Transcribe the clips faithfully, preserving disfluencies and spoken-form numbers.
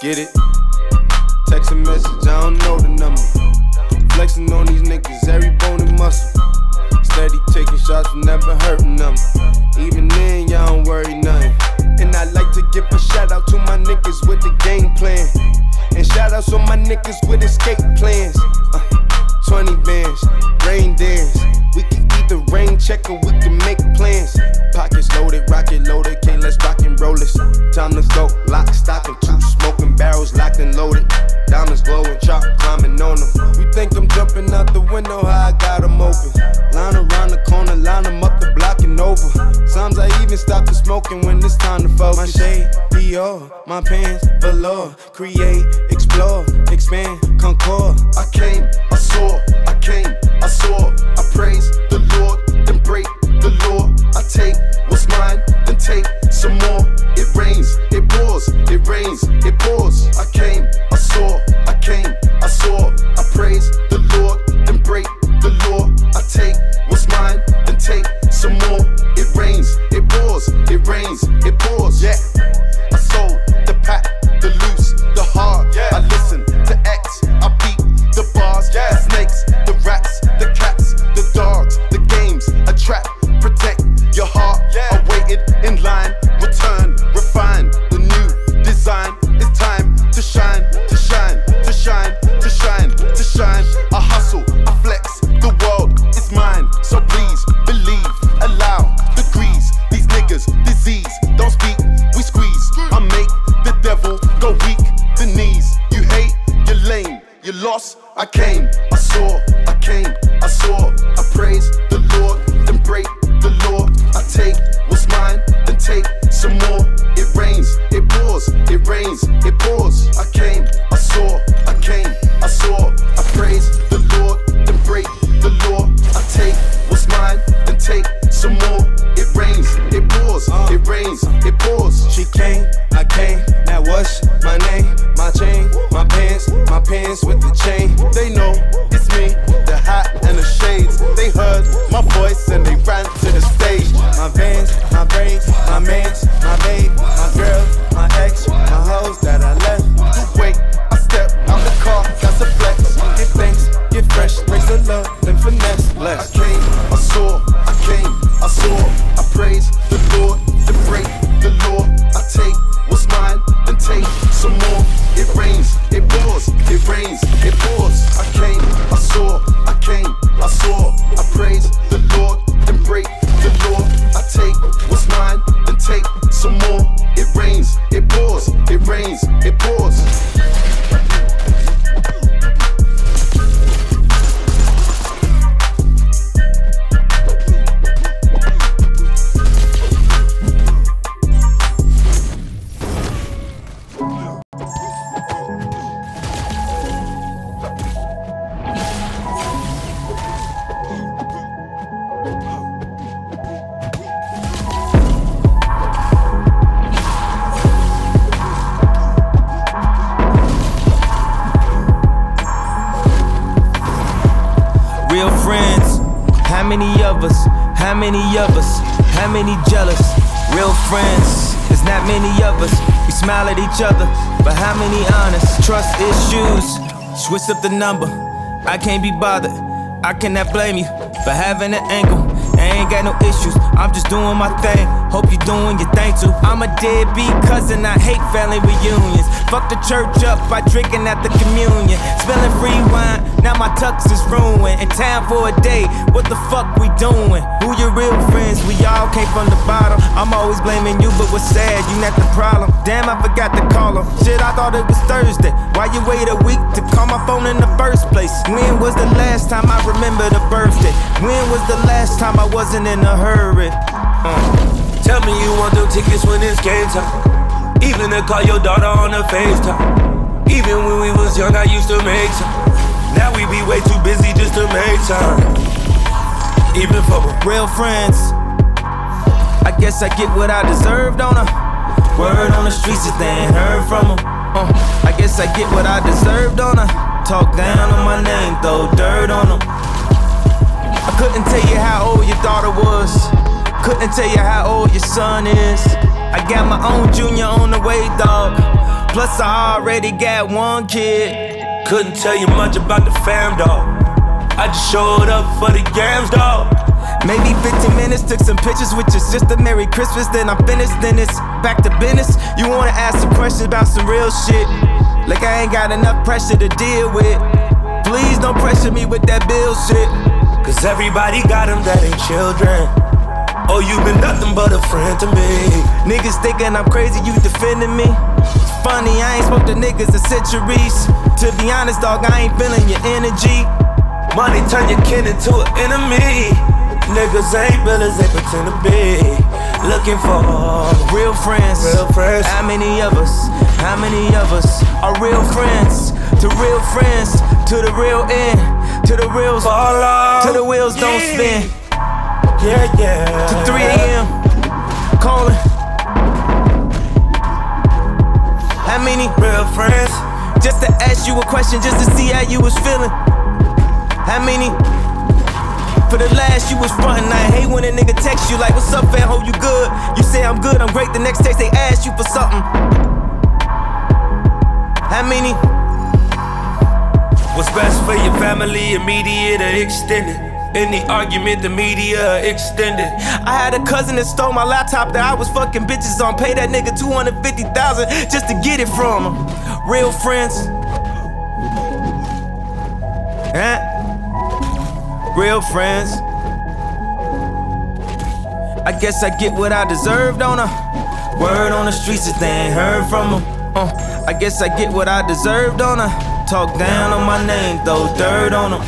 Get it? Text a message, I don't know the number. Flexing on these niggas, every bone and muscle. Steady taking shots, never hurting them. Even then, y'all don't worry nothing. And I like to give a shout out to my niggas with the game plan. And shout outs on my niggas with escape plans. Uh, twenty bands, rain dance. We can either rain check or we can make plans. Pockets loaded, rocket loaded, can't let's rock and roll this. Time to go, lock, stock, and two smoking barrels locked and loaded. Diamonds glowing, chop climbing on them. You think I'm jumping out the window, how I got them open. Line around the corner, line them up the block and over. Sometimes I even stop the smoking when it's time to focus. My shade, Dior, my pants, velour. Create, explore, expand, concord. I came, I saw, I came, I saw. I praise the Lord, then break the law. I take what's mine, then take some more. It rains, it pours, it rains, it pours. I came, I saw, I came, I saw. I praise the Lord, then break the law. I take what's mine, then take some more. It rains, it pours, it rains, it pours. Yeah, I sold the pack, the loose, the hard. Yeah, I listen to X, I beat the bars. Yeah, the snakes, the rats, the cats, the dogs, the games, a trap, protect your heart. Yeah, I waited in line, return, refine the new design. It's time to shine, to shine, to shine, to shine, to shine. I hustle, I flex, the world is mine. So please believe, allow degrees. These niggas disease, don't speak, we squeeze. I make the devil go weak, the knees. You hate, you're lame, you lost. I came, I saw, I came, I saw. I praise the Lord, then break the law. I take what's mine, then take some more. It rains, it pours, it rains, it pours. I came, I saw, I came, I saw. I praise the Lord, then break the law. I take what's mine, then take some more. It rains, it pours, it rains, it pours. She came, I came, now what's my name? My chain, my pants, my pants with the chain. They know it's me, the hat and the shades. They heard my voice and they ran to the stage. My vans, my braids, my mans, my babe, my girl, my ex, my hoes that I left. Wait, I step out the car, that's a flex. Get thanks, get fresh, praise the Lord, then finesse, bless. I came, I saw, I came, I saw. I praise the Lord, then break the law. I take what's mine, then take some more. It rains, it pours, it rains, it pours. I came, I saw, I came, I saw. I praise the Lord, then break the law. I take what's mine, then take some more. It rains, it pours, it rains, it pours. Real friends, how many of us, how many of us, how many jealous? Real friends, there's not many of us. We smile at each other, but how many honest? Trust issues, switch up the number. I can't be bothered, I cannot blame you for having an angle. I ain't got no issues, I'm just doing my thing. Hope you're doing your thing too. I'm a deadbeat cousin, I hate family reunions. Fuck the church up by drinking at the communion. Spilling free wine, now my tux is ruined. In town for a day, what the fuck we doing? Who your real friends? We all came from the bottom. I'm always blaming you, but what's sad, you not the problem. Damn, I forgot to call him. Shit, I thought it was Thursday. Why you wait a week to call my phone in the first place? When was the last time I remember the birthday? When was the last time I wasn't in a hurry? Uh. Tell me you want them tickets when it's game time. Even to call your daughter on the FaceTime. Even when we was young, I used to make time. Now we be way too busy just to make time. Even for real friends, I guess I get what I deserved on her. Word on the streets if they ain't heard from them. uh, I guess I get what I deserved on her. Talk down on my name, throw dirt on them. I couldn't tell you how old your daughter was. Couldn't tell you how old your son is. I got my own junior on the way, dog. Plus I already got one kid. Couldn't tell you much about the fam, dog. I just showed up for the yams, dog. Maybe fifteen minutes, took some pictures with your sister. Merry Christmas, then I'm finished, then it's back to business. You wanna ask some questions about some real shit, like I ain't got enough pressure to deal with. Please don't pressure me with that bill shit, cause everybody got them that ain't children. Oh, you been nothing but a friend to me. Niggas thinking I'm crazy, you defending me. It's funny, I ain't spoke to niggas in centuries. To be honest, dog, I ain't feeling your energy. Money turn your kin into an enemy. Niggas ain't villains, they pretend to be. Looking for real friends. Real friends. How many of us? How many of us are real friends? To real friends, to the real end, to the real fall off, to the wheels yeah. don't spin. Yeah, yeah. To three A M calling. How many real friends? Just to ask you a question, just to see how you was feeling. How many? For the last you was frontin'. I hate when a nigga text you like, what's up, fam, hope you good? You say I'm good, I'm great, the next text they ask you for something. How many? What's best for your family, immediate or extended? Any argument, the media extended. I had a cousin that stole my laptop that I was fucking bitches on. Pay that nigga two hundred fifty thousand dollars just to get it from him. Real friends. Huh? Real friends. I guess I get what I deserved on her. Word on the streets is they ain't heard from them. Uh, I guess I get what I deserved on her. Talk down on my name, throw dirt on them.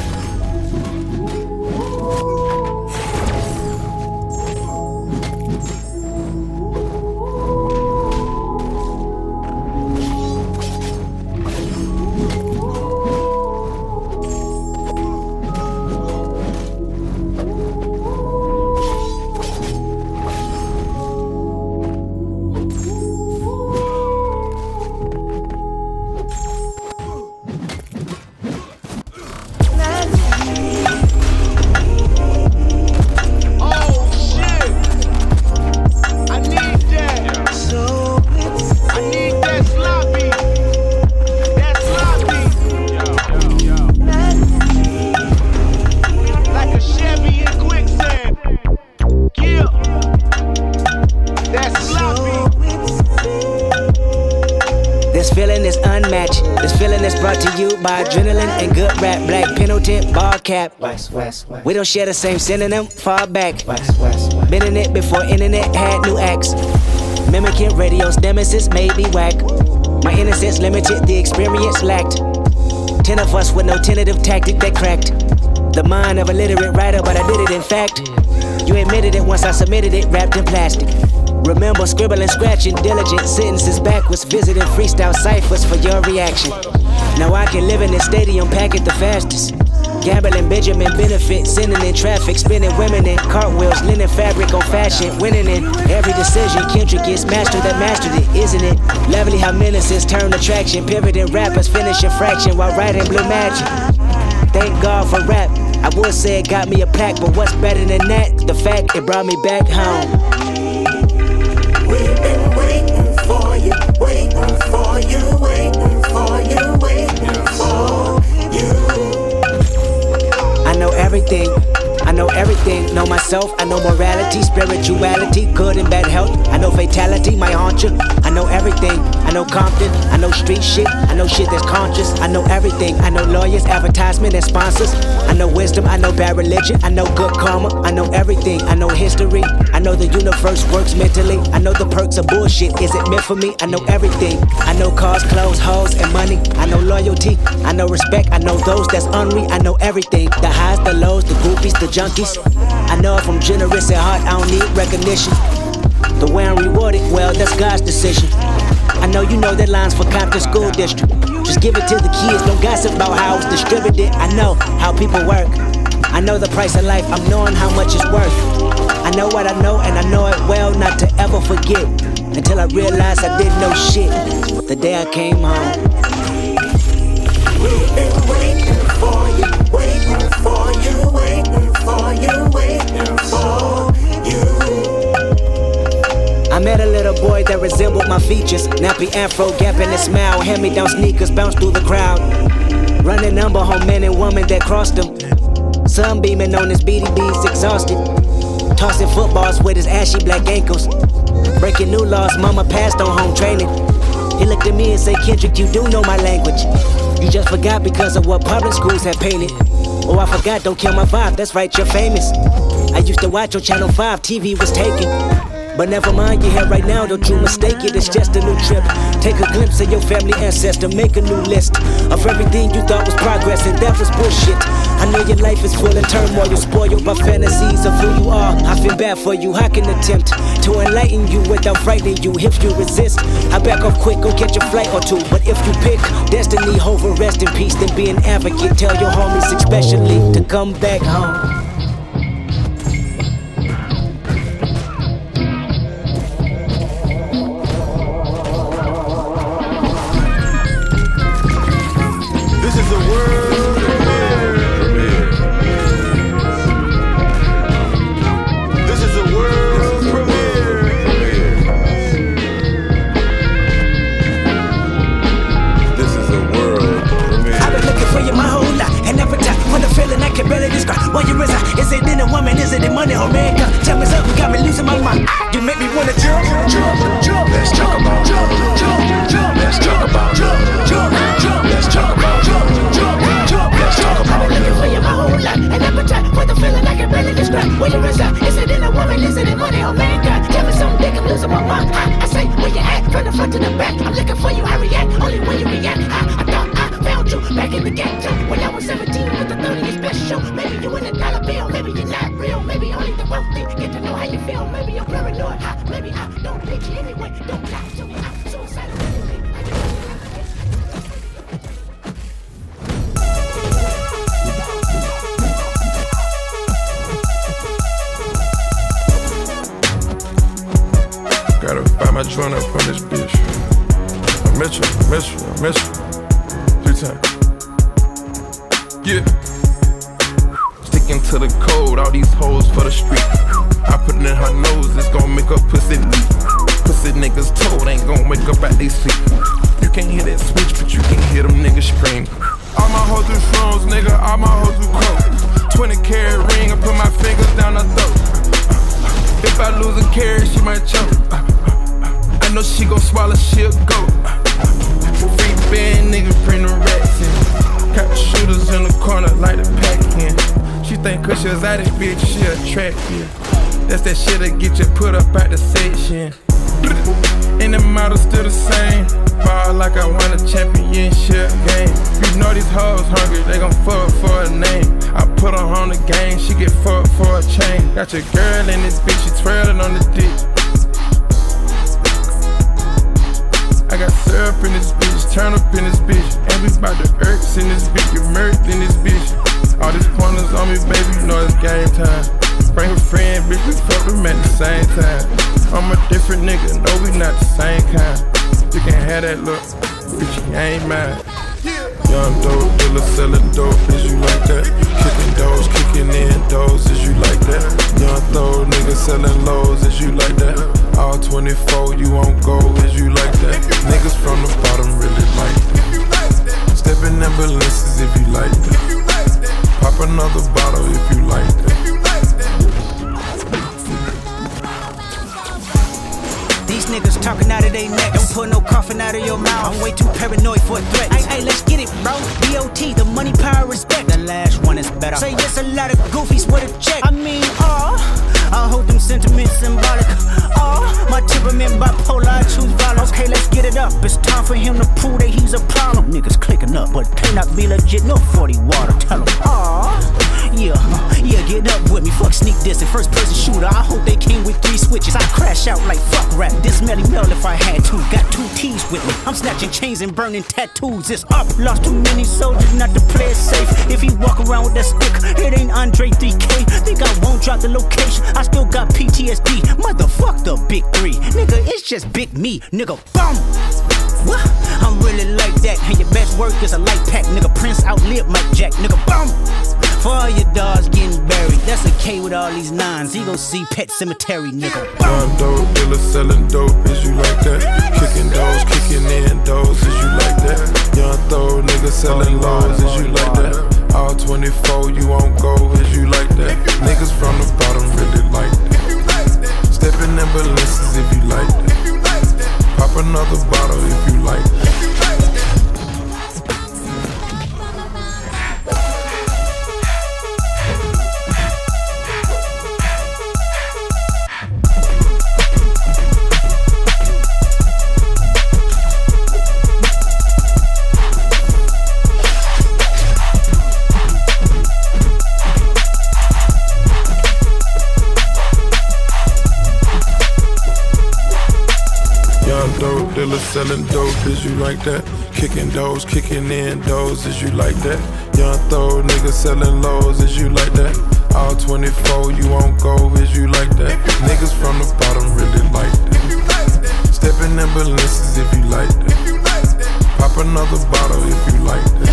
By adrenaline and good rap, black Pendleton, ball cap. West, west, west. We don't share the same synonym, far back. West, west, west. Been in it before internet had new acts. Mimicking radio's nemesis made me whack. My innocence limited, the experience lacked. Ten of us with no tentative tactic that cracked the mind of a literate writer, but I did it in fact. You admitted it once I submitted it, wrapped in plastic. Remember scribbling, scratching, diligent sentences backwards, visiting freestyle ciphers for your reaction. Now I can live in this stadium, pack it the fastest. Gambling, Benjamin benefit, sending in traffic, spinning women in cartwheels, linen fabric on fashion, winning in every decision. Kendrick is master that mastered it, isn't it? Lovely how menaces turn attraction, pivoting rappers, finishing fraction while writing blue magic. Thank God for rap. I would say it got me a pack, but what's better than that? The fact it brought me back home. We've been waiting for you, waiting for you, waiting for you, waiting for you. I know everything, I know everything. Know myself, I know morality, spirituality, good and bad health. I know fatality might haunt you. I know everything, I know Compton, I know street shit, I know shit that's conscious. I know everything, I know lawyers, advertisement and sponsors. I know wisdom, I know bad religion, I know good karma. I know everything, I know history, I know the universe works mentally. I know the perks of bullshit, is it meant for me? I know everything, I know cars, clothes, hoes, and money. I know loyalty, I know respect, I know those that's unreal. I know everything, the highs, the lows, the groupies, the junkies. I know if I'm generous at heart, I don't need recognition. The way I'm rewarded, well, that's God's decision. I know you know that line's for Compton School District. Just give it to the kids, don't gossip about how it's distributed. I know how people work, I know the price of life, I'm knowing how much it's worth. I know what I know and I know it well, not to ever forget. Until I realized I didn't know shit the day I came home. We've been waiting for you, waiting for you, waiting for you, waiting for you. I met a little boy boy that resembled my features. Nappy afro, gap in his smile. Hand-me-down sneakers bounce through the crowd. Running number home men and woman that crossed him. Sunbeaming on his B D Bs, exhausted. Tossing footballs with his ashy black ankles. Breaking new laws, mama passed on home training. He looked at me and said, Kendrick, you do know my language. You just forgot because of what public schools have painted. Oh, I forgot, don't kill my vibe, that's right, you're famous. I used to watch on Channel five, T V was taken. But never mind, you're here right now, don't you mistake it, it's just a new trip. Take a glimpse of your family ancestor, make a new list of everything you thought was progress, and that was bullshit. I know your life is full of turmoil, you're spoiled by fantasies of who you are. I feel bad for you, I can attempt to enlighten you without frightening you. If you resist, I back off quick, go catch a flight or two. But if you pick destiny over rest in peace, then be an advocate. Tell your homies especially to come back home. Got your girl in this bitch, she twirling on the dick. I got syrup in this bitch, turn up in this bitch. And we bout the irks in this bitch, get murked in this bitch. All these pointers on me, baby, you know it's game time. Bring a friend, bitch, we fuck them at the same time. I'm a different nigga, no, we not the same kind. You can have that look, bitch, you ain't mine. Young dope dealer selling dope, is you like that? Kicking doors, kicking in doors, is you like that? Young throw nigga selling lows, is you like that? All twenty-four, you won't go, is you like that? Niggas from the bottom really like that. Stepping ambulances if you like that. Pop another bottle if you like that. These niggas talking out of their neck. Don't put no coffin out of your mouth. I'm way too paranoid for a threat. Hey, hey, let's get it, bro. B O T, the money, power, respect. The last one is better. Say yes, a lot of goofies with a check. I mean, oh, I hold them sentiments symbolic. Oh, my temperament bipolar, I choose violence. Okay, let's get it up. It's time for him to prove that he's a problem. Niggas clicking up, but cannot be legit. No forty water, tell him. Oh, yeah, yeah, get up with me. Fuck sneak this and first person shooter. I hope they came with three switches. I crash out like fuck rap. This Melly Mel if I had to. Got two T's with me. I'm snatching chains and burning tattoos. It's up. Lost too many soldiers not to play it safe. If he walk around with that stick, it ain't Andre three K. Think I won't drop the location. I still got P T S D. Motherfuck the big three. Nigga, it's just big me. Nigga, boom. What? I'm really like that. And your best work is a light pack. Nigga, Prince outlived Mike Jack. Nigga, boom. For all your dogs getting buried, that's a K with all these nines. He gon' see Pet Cemetery, nigga. Young dope dealer selling dope, is you like that? Kicking doors, kicking in doors, is you like that? Young throw nigga selling lows, is you like that? All twenty-four, you won't go, is you like that? Niggas from the bottom really like that. Stepping in balances if you like that. Pop another bottle if you like that. Dealer selling dope, is you like that? Kicking doors, kicking in doors, is you like that? Young throw nigga selling lows, is you like that? All twenty-four, you won't go, is you like that? Niggas from the bottom really like that. Stepping in balances if you like that. Pop another bottle if you like that.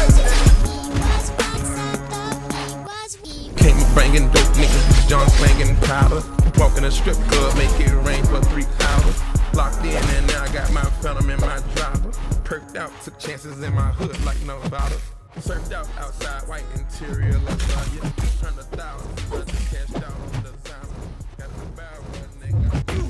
Came bringing dope niggas, John slanging powder. Walking a strip club, make it rain for three hours. Locked in and now I got my phantom in my driver. Perked out, took chances in my hood like no bottle. Surfed out outside, white interior lasagna. Turned a thousand, but just cashed out on the designer. Got the barrel, nigga.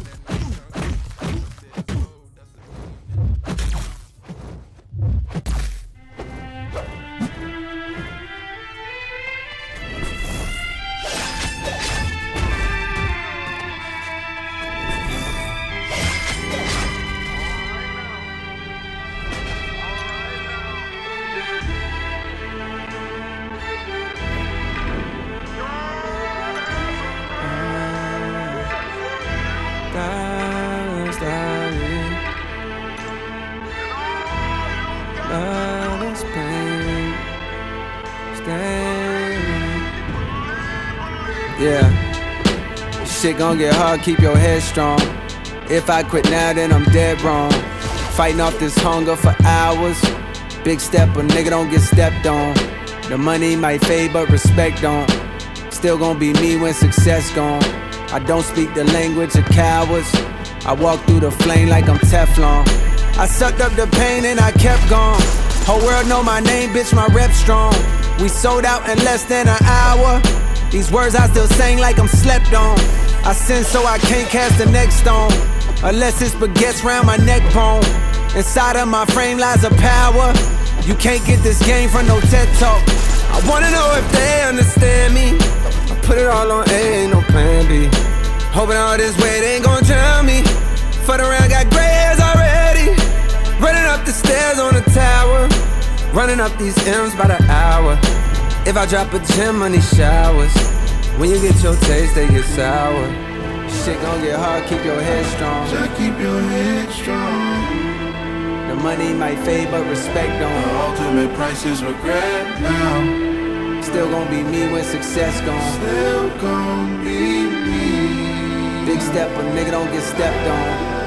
Yeah, shit gon' get hard, keep your head strong. If I quit now, then I'm dead wrong. Fighting off this hunger for hours. Big step, a nigga don't get stepped on. The money might fade, but respect don't. Still gon' be me when success gone. I don't speak the language of cowards. I walk through the flame like I'm Teflon. I sucked up the pain and I kept going. Whole world know my name, bitch, my rep strong. We sold out in less than an hour. These words I still sang like I'm slept on. I sin so I can't cast the next stone, unless it's baguettes round my neck bone. Inside of my frame lies a power. You can't get this game from no TED Talk. I wanna know if they understand me. I put it all on A, ain't no plan B. Hoping all this weight ain't gon' drown me. Fuck around, got gray hairs already. Running up the stairs on the tower. Running up these M's by the hour. If I drop a gem on these showers, when you get your taste, they get sour. Shit gon' get hard, keep your head strong. Just keep your head strong. The money might fade, but respect don't. The ultimate price is regret now. Still gon' be me when success gone. Still gon' be me. Big step, a nigga don't get stepped on.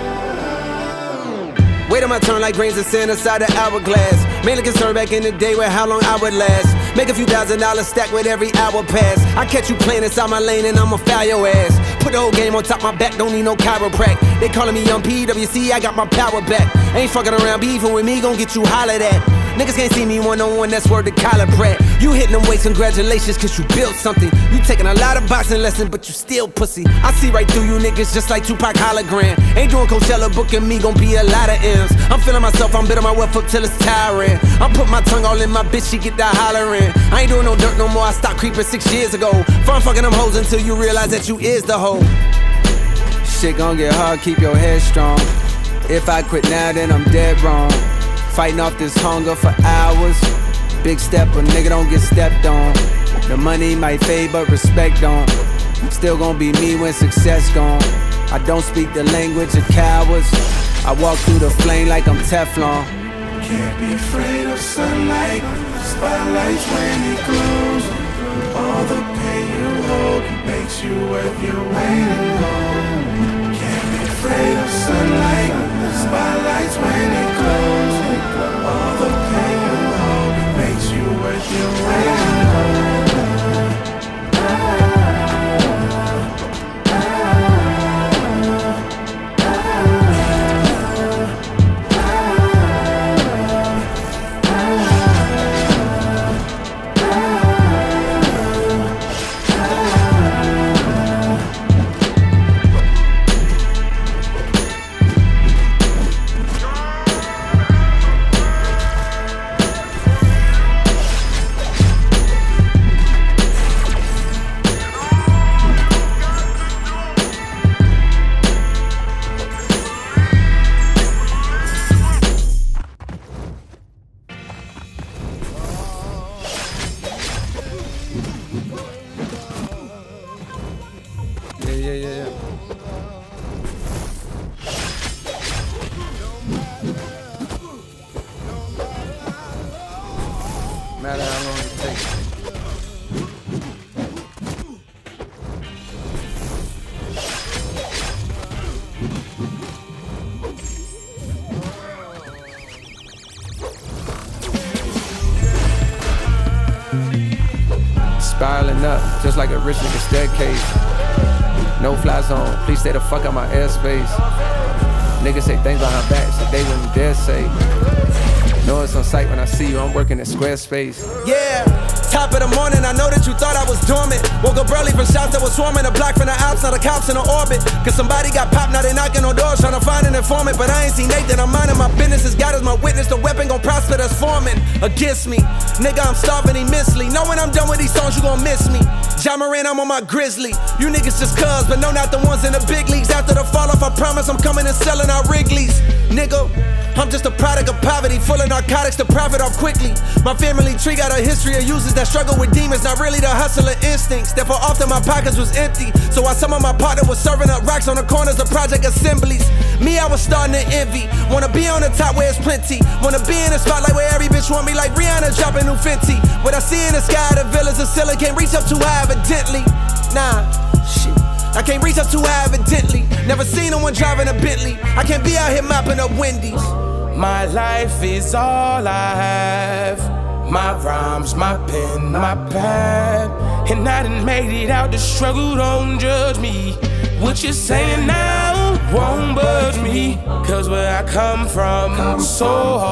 Wait on my turn like grains of sand inside the hourglass. Mainly concerned back in the day with how long I would last. Make a few thousand dollars stack with every hour pass. I catch you playing inside my lane and I'ma foul your ass. Put the whole game on top my back, don't need no chiropract. They calling me young P W C, I got my power back. Ain't fucking around, beefing with me, gon' get you hollered at. Niggas can't see me one on one, that's word to collar Pratt. You hitting them weights, congratulations, cause you built something. You taking a lot of boxing lessons, but you still pussy. I see right through you niggas just like Tupac hologram. Ain't doing Coachella, booking me, gon' be a lot of M's. I'm feeling myself, I'm bitter my wealth up till it's tiring. I'm putting my tongue all in my bitch, she get that hollering. I ain't doing no dirt no more, I stopped creeping six years ago. Fun fucking them hoes until you realize that you is the hoe. Shit gon' get hard, keep your head strong. If I quit now, then I'm dead wrong. Fighting off this hunger for hours. Big step, a nigga don't get stepped on. The money might fade, but respect don't. Still gon' be me when success gone. I don't speak the language of cowards. I walk through the flame like I'm Teflon. Can't be afraid of sunlight. Spotlights when it glows. All the pain you hold makes you worth your weight in gold. Can't be afraid of sunlight. Spotlights when it glows. All the pain you hold makes you worth your weight in gold. yeah, yeah. No matter how long it takes. Spiraling up, just like a rich nigga staircase. No fly zone, please stay the fuck out my airspace. Niggas say things behind backs that they wouldn't dare say. Know it's on sight when I see you, I'm working at Squarespace. Yeah, top of the morning, I know that you thought I was dormant. Woke up early from shots that was swarming. A block from the Alps, now the cops in the orbit. Cause somebody got popped, now they knocking on doors trying to find an informant. But I ain't seen Nathan, I'm minding my business. As God is my witness, the weapon gon' prosper that's forming against me. Nigga, I'm starving immensely. Know when I'm done with these songs, you gon' miss me. Ja Morant, I'm on my grizzly. You niggas just cuz, but no, not the ones in the big leagues. After the fall off, I promise I'm coming and selling out Wrigley's. Nigga, I'm just a product of poverty, full of narcotics to profit off quickly. My family tree got a history of users that struggle with demons, not really the hustler instincts. Therefore, often my pockets was empty. So while some of my partner was serving up rocks on the corners of project assemblies, me, I was starting to envy. Wanna be on the top where it's plenty. Wanna be in the spotlight where every bitch want me, like Rihanna dropping new Fenty. What I see in the sky, the villas of Scylla can't reach up too high, evidently. Nah, shit. I can't reach up too high, evidently. Never seen no one driving a Bentley. I can't be out here mopping up Wendy's. My life is all I have. My rhymes, my pen, my pad. And I done made it out the struggle, don't judge me. What you're saying now won't budge me. Cause where I come from, so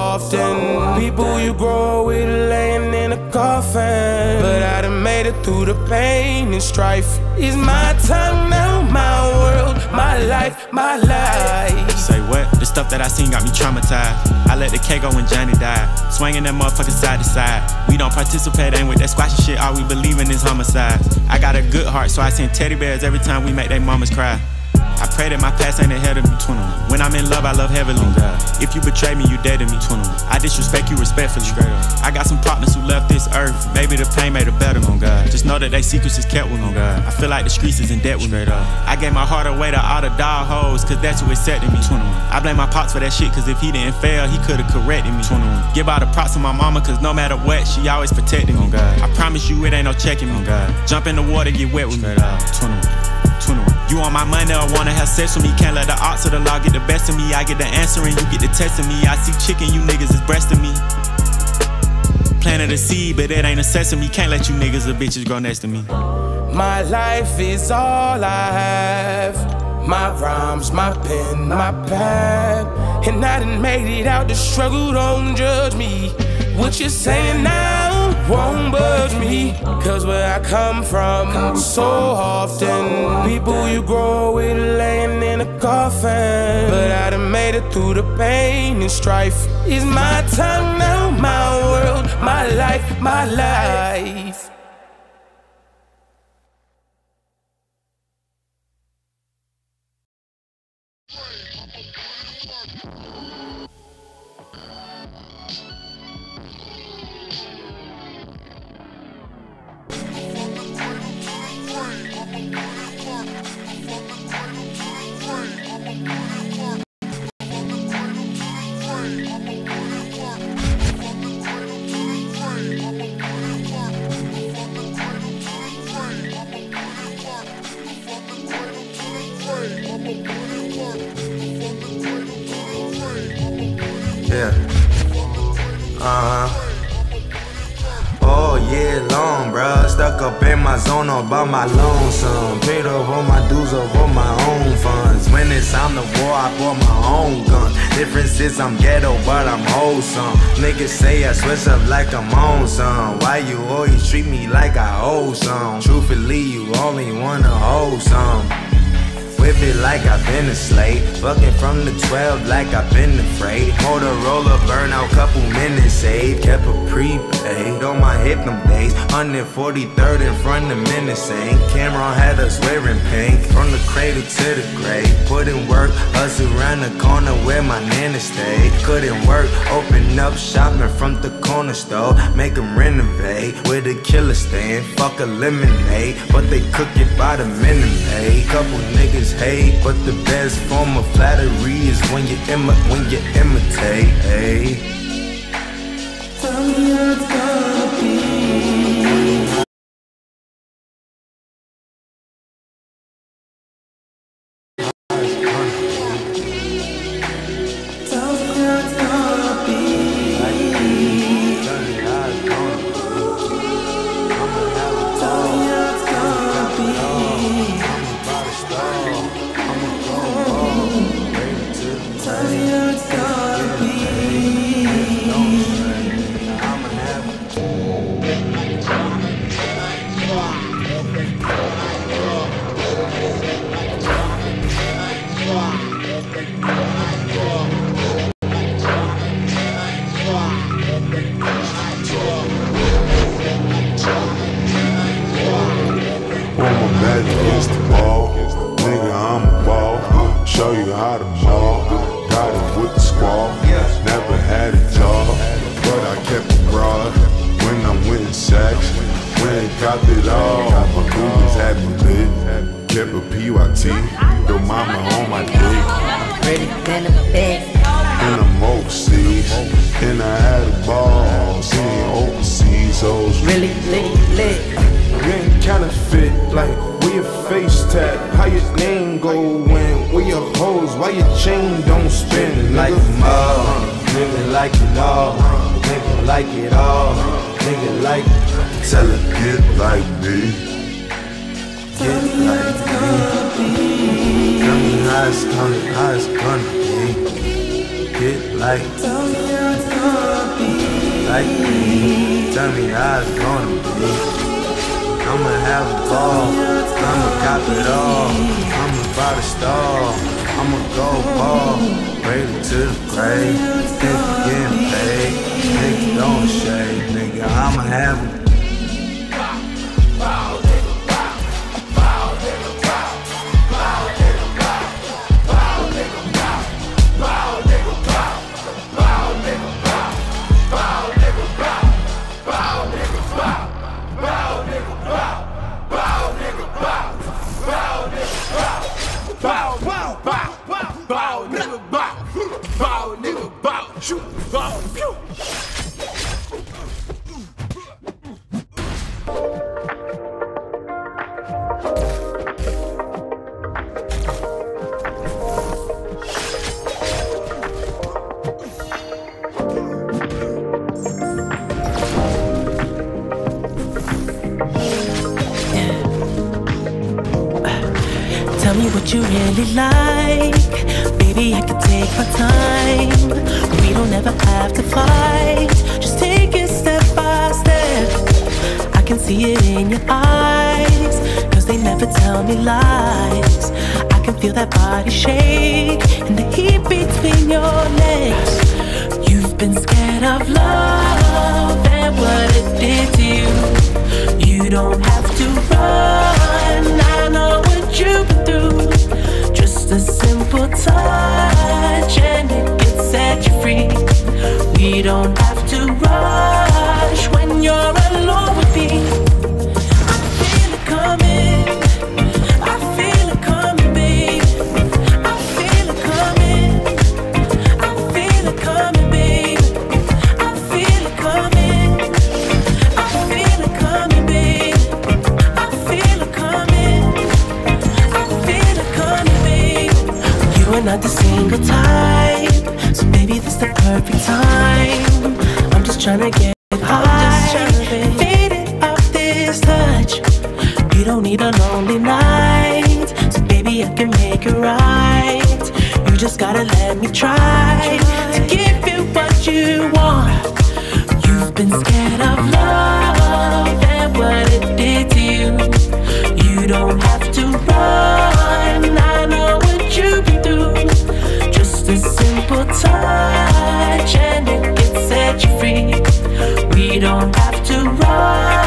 often people you grow with laying in a coffin. But I done made it through the pain and strife. It's my time now, my world, my life, my life. Say what? The stuff that I seen got me traumatized. I let the K go when Johnny died. Swinging that motherfucker side to side. We don't participate, ain't with that squashy shit. All we believe in is homicides. I got a good heart, so I send teddy bears every time we make they mamas cry. I pray that my past ain't ahead of me. twenty-one. When I'm in love, I love heavily. Oh, if you betray me, you dead to me. twenty-one. I disrespect you respectfully. Straight up. I got some partners who left this earth. Maybe the pain made it better. Oh, God. Just know that they secrets is kept with me. Oh, God. I feel like the streets is in debt with Straight me. Up. I gave my heart away to all the dog hoes, cause that's who accepted me. twenty-one. I blame my pops for that shit, cause if he didn't fail, he could've corrected me. twenty-one. Give all the props to my mama, cause no matter what, she always protected me. Oh, God. I promise you it ain't no checking me. Oh, God. Jump in the water, get wet with Straight me. Up. twenty-one. twenty-one. You on my money or wanna have sex with me? Can't let the odds of the law get the best of me. I get the answer and you get the test of me. I see chicken, you niggas is breasting me. Planted a seed, but it ain't a sesame. Can't let you niggas or bitches grow next to me. My life is all I have. My rhymes, my pen, my pad. And I done made it out the struggle, don't judge me. What you're saying now won't budge me. Cause where I come from, so often people you grow with laying in a coffin. But I done made it through the pain and strife. It's my time now, my world, my life, my life. Yeah. Uh-huh. All year long, bruh. Stuck up in my zone all by my lonesome. Paid off all my dues off all my own funds. When it's time to war, I bought my own gun. Difference is I'm ghetto, but I'm wholesome. Niggas say I switch up like I'm on some. Why you always treat me like I owe some? Truthfully, you only wanna hold some. whip it like I've been a slave. Fucking from the twelve like I've been afraid. Motorola burnout, couple minutes saved. Kept a prepaid on my hip them days. one forty-third in front of Menacing. Cameron had us wearing pink. From the cradle to the grave. Put in work, us around the corner where my nana stayed. Couldn't work, open up shopping from the corner store. Make them renovate with a killer stand. Fuck a lemonade, but they cook it by the minute pay. Couple niggas hate, but the best form of flattery is when you imi when you imitate. Hey. Tell me how it's gonna be. Tell me how it's gonna be. Tell me how it's gonna be. I'm about to start. I'ma go home. Tell me how it's gonna be. I'ma have Put my back against the wall, nigga, I'm a ball. Show you how to ball. Got it with the squad. Never had a job, but I kept it broad. When I went in sacks, when it got it all, my goons had me lit. Kept a P Y T, your mama on my dick. ready than a bed. And I'm overseas, and I had a ball. Seeing overseas, those Really lit, lit. You ain't counterfeit, like where your face tap, how your name go when, where your hoes, why your chain don't spin. Like more, nigga like it all, nigga like it all, nigga like tell her get like me. get like me. Tell me how it's gonna, how it's gonna be. Get like, Tell me how it's gonna be. like me. Tell me how it's gonna be. I'ma have a ball, I'ma cop it all. I'm about to stall, I'ma go ball. Cradle to the grave, nigga getting paid. Nigga don't shade, nigga, I'ma have a Tell me what you really like. Baby, I can take my time. We don't ever have to fight. Just take it step by step. I can see it in your eyes, cause they never tell me lies. I can feel that body shake and the heat between your legs. You've been scared of love and what it did to you. You don't have to run, I know what you've been through. Just a simple touch and it can set you free. We don't have to rush when you're alone with me. I feel it coming, I feel it coming, babe. I feel it coming, I feel it coming, babe. I feel it coming, I feel it coming, babe. I feel it coming, I feel it coming, babe. You are not the single type, so baby, this the perfect time. I'm just tryna get high, faded off this touch. You don't need a lonely night, so baby, I can make it right. You just gotta let me try to give you what you want. You've been scared of love and what it did to you. You don't have to run, I know We don't have to run.